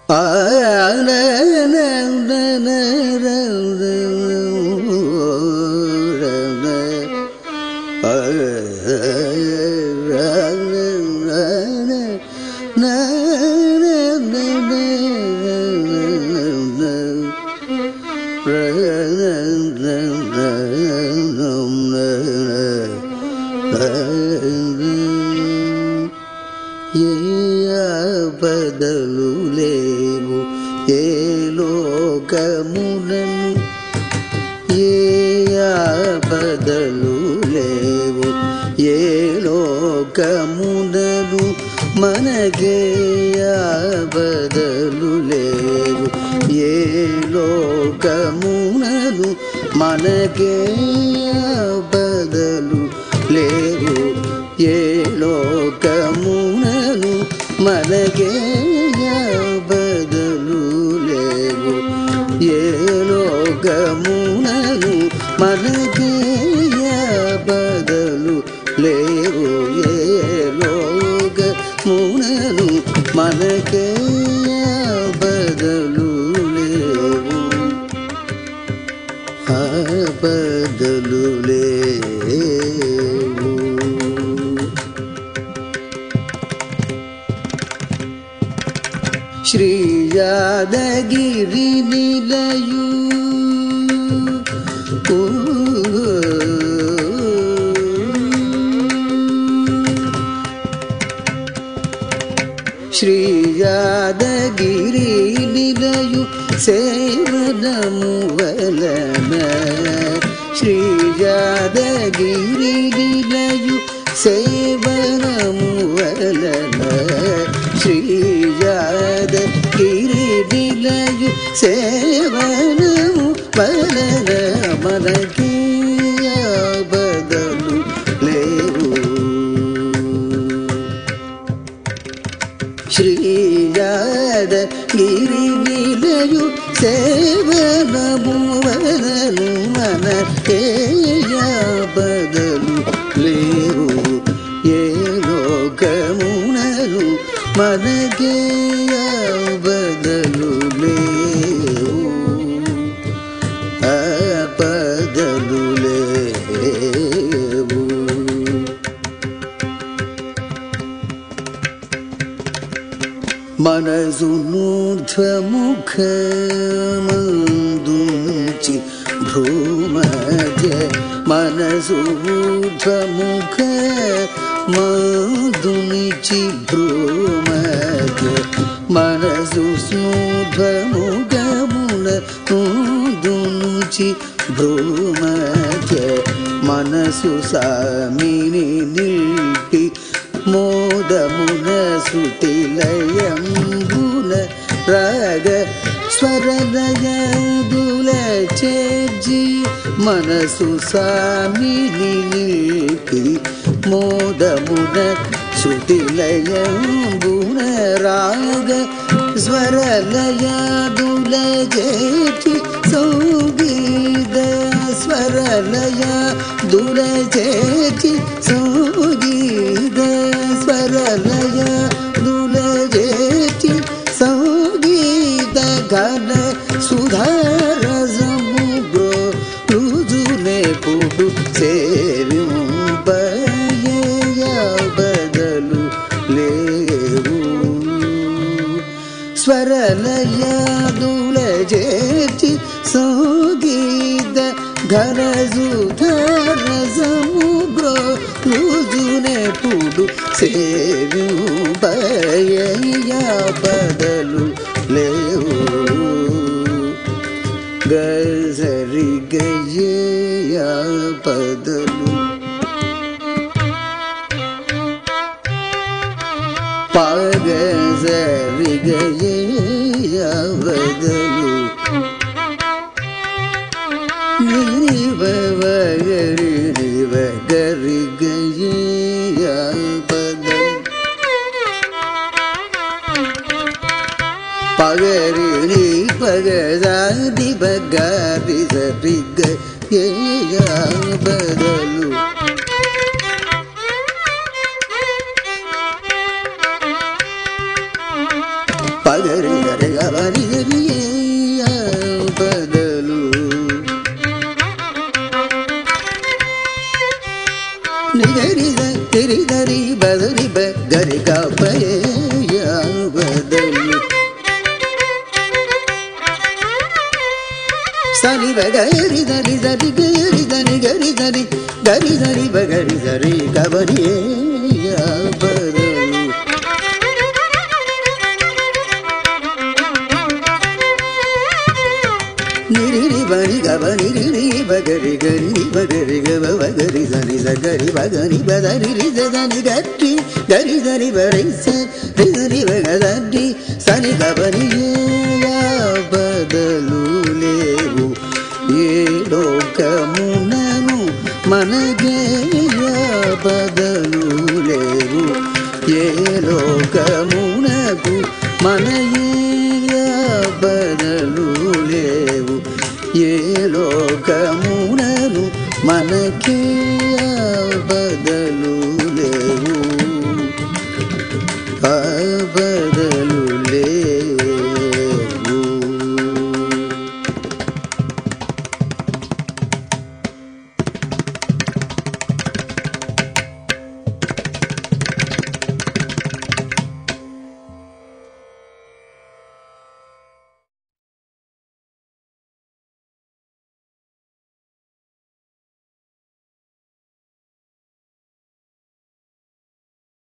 బదలు లేవు ఏ లోకమునను, ఏ బదలు లేవు ఏ లోకమునను, మనకే బదలు లేవు ఏ లోకమునను, మనకే బదలు లేవు ఏ లోకమునను, మనకే బదలు లేవు ఏ లోకమునను, మనకే బదలు లేవు ఏ లోకమునను, మనకే బదలు లేవు బదలు లేవు. శ్రీ యాదగిరి నిలయు శ్రీ యాదగిరి నిలయు సేవనము వలన, శ్రీ యాదగిరి నిలయు సేవనము వలన, శ్రీ యాదగిరి నిలయు సేవనము వలన, మనకి బదలు లేవు శ్రీ యాదగిరి నిలయు సేవనము వలన, మనకే బదలు లేవు ఏ లోకమునను, మనకే బదలు లేవు బదలు లేవు. మనసు ఊర్ధ్వముఖమందుంచి భ్రూమధ్య, మనసు ఊర్ధ్వముఖమందుంచి భ్రూమధ్య, మనసు స్నూర్ధ్వముఖమున ముందుంచి భ్రూమధ్య, మనసు సామిని నిల్పి మోదమున శృతిలయంబున రాగ స్వరలయంబుల చేర్చి, మనసు సామిని నిల్పి మోదమున శృతిలయంబున రాగ స్వరలయాదుల చేర్చి, సంగీత స్వరలయాదుల చేర్చి, సంగీత స్వరలయాదుల చేర్చి, సంగీత ఘన సుధార సముద్ర రుజునే పుడు సేవింపయ బదలు లేవు స్వరలయాదుల చేర్చి, సంగీత ఘన సుధార సముద్ర రుజునే పుడు సేవింపయ బదలు లేవు గజరి గయ బదలు పగజరి గయ బదలు నివ వగరి నివ గరి గయ బదలు పగరి ని పగజాది బగారి సరి గయ బదలు పగరి గరి దని బదని గరి గపయ బదలు సని గరి దని దని గరి దని గరి దని గరి దని బగరి సరి గబని బదలు నిరి బని గబని రి బగరి గరి బగరి గబ బగరి సని సగరి బగని బదని రి దని గట్టి గరి దని బరి సని బగరి సని గబని బదలు లేవు ఏ లోకమునను మనగే బదలు లేవు ఏ లోకమునకు మనయే బదలు లేవు ఏ లోకమునను మనకే